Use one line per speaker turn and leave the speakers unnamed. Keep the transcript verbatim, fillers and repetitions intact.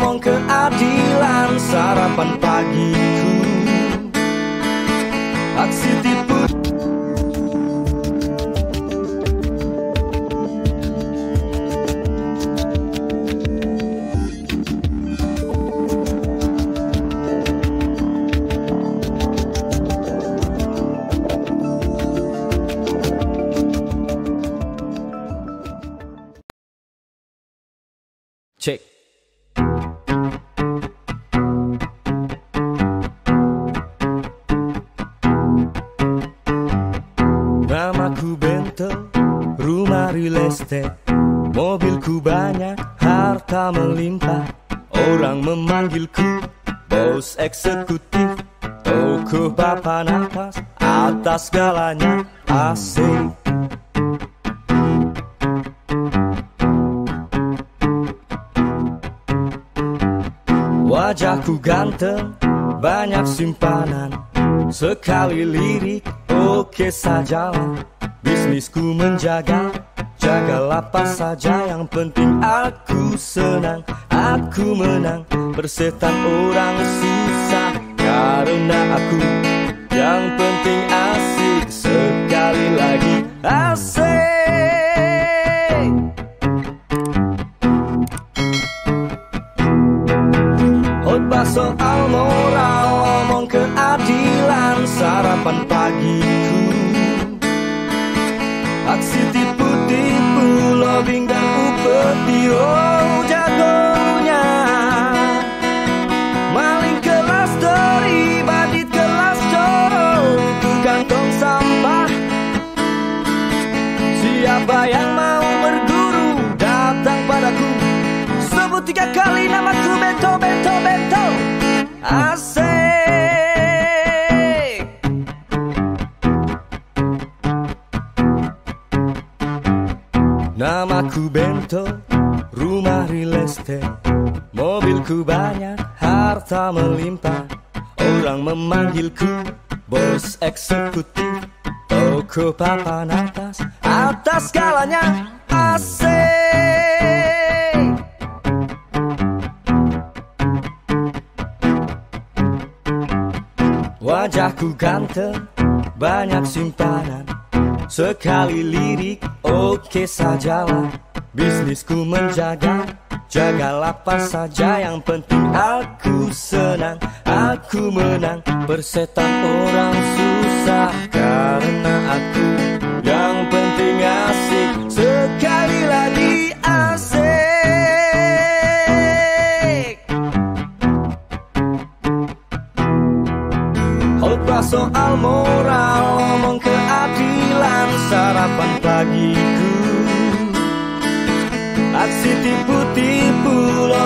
ngomong keadilan sarapan pagiku. Aksi tipu cek. Namaku Bento, rumah real estate, mobilku banyak, harta melimpah. Orang memanggilku bos eksekutif, toko papan atas, atas segalanya asik. Wajahku ganteng, banyak simpanan, sekali lirik, oke sajalah. Bisnisku menjaga, jagalah apa saja, yang penting aku senang, aku menang. Bersetan orang susah, karena aku yang penting asik. Sekali lagi asik. Khotbah soal moral, ngomong keadilan sarapan pagiku. Aksi tipu-tipu, lobbying dan upeti, oh jagonya. Maling kelas dori, badit kelas coro, tukang tong sampah. Siapa yang mau berguru, datang padaku. Sebut tiga kali namaku, Bento, Bento, Bento. Asik. Namaku Bento, rumah real estate, mobilku banyak, harta melimpah. Orang memanggilku bos eksekutif, toko papan atas, atas segalanya asik. Wajahku ganteng, banyak simpanan, sekali lirik, oke sajalah. Bisnisku menjaga, jagalah apa saja, yang penting aku senang, aku menang. Bersetan orang susah, karena aku yang penting asik. Sekali lagi asik. Khotbah soal moral, ngomong keadilan sarapan pagiku. Aksi tipu-tipu,